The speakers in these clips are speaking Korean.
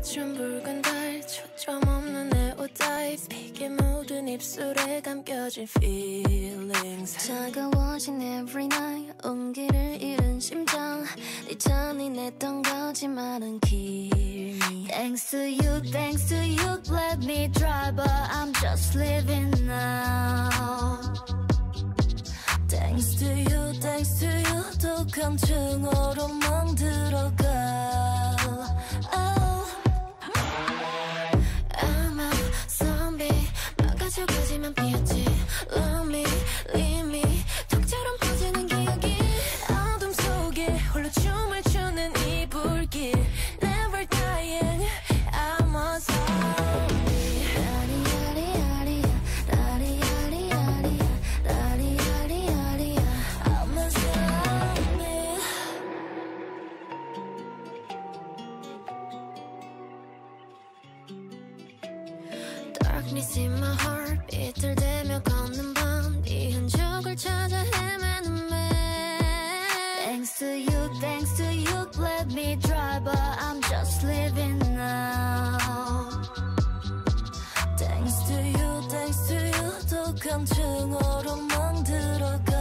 비춘 붉은 달 초점 없는 내 옷 타입 피게 묻은 입술에 감겨진 feelings 차가워진 every night 온기를 잃은 심장 네 잔이 냈던 거짓말은 kill me Thanks to you, thanks to you let me drive but I'm just living now Thanks to you, thanks to you 독한 층으로 멍들어가 I'm a zombie 막아져가지만 피었지 Love me, leave me 덕처럼 퍼지는 기억이 어둠 속에 홀로 춤을 추는 이 불길 Never dying I'm a zombie 라리라리라리야 라리라리라리야 라리라리라리야 I'm a zombie Darkness in my heart 비틀대며 걷는 밤 네 흔적을 찾아 헤매는 매 Thanks to you, thanks to you let me drive but I'm just living now Thanks to you, thanks to you 독한 층으로 멍들어가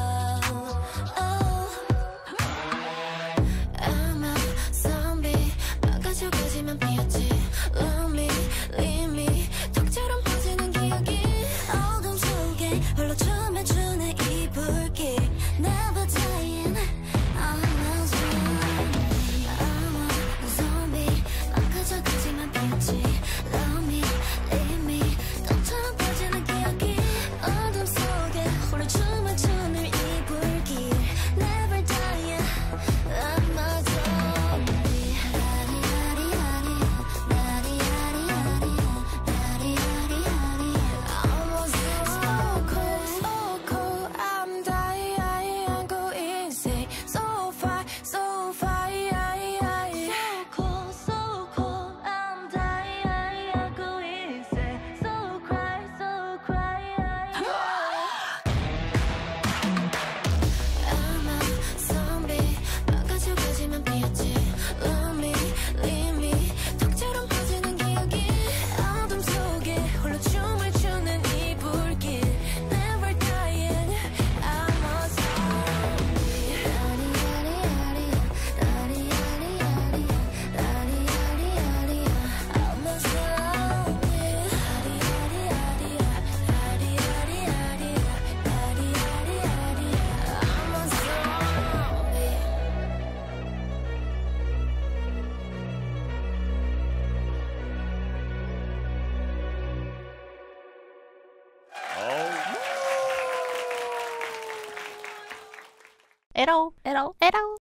I'm a zombie 막아져가지만 피었지 Love me, leave me 덕처럼 퍼지는 기억이 어둠 속에 홀로 춤을 추는 이 불길 Never dying I'm a zombie I'm a zombie 막아져가지만 피었지 Love me, leave me 덕처럼 퍼지는 기억이 어둠 속에 홀로 춤을 추는 이 불길 Never dying I'm a zombie 라리라리라리야 라리라리라리야 라리라리라리야 I'm a zombie So cold, I'm dying go insane So far, so far So cold, I'm dying go insane So cry I'm a zombie 막아져가지만 피었지 Love me, leave me 덕처럼 퍼지는 기억이 어둠 속에 홀로 춤을 추는 이 불길 Never dying I'm a zombie 라리라리라리야 라리라리라리야 라리라리라리야 I'm a zombie 라리라리라리야 라리라리라리야 라리라리라리야 I'm a zombie 에러 에러 에러